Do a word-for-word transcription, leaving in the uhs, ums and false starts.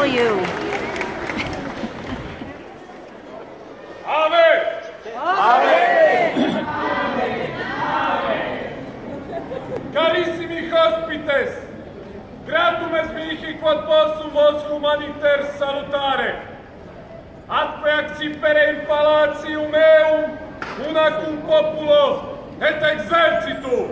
you. Ave! Ave! Carissimi hospites, gratum est mihi quod possum vos humaniter salutare. Atque accipere in palatium meum una cum populo et exercitu.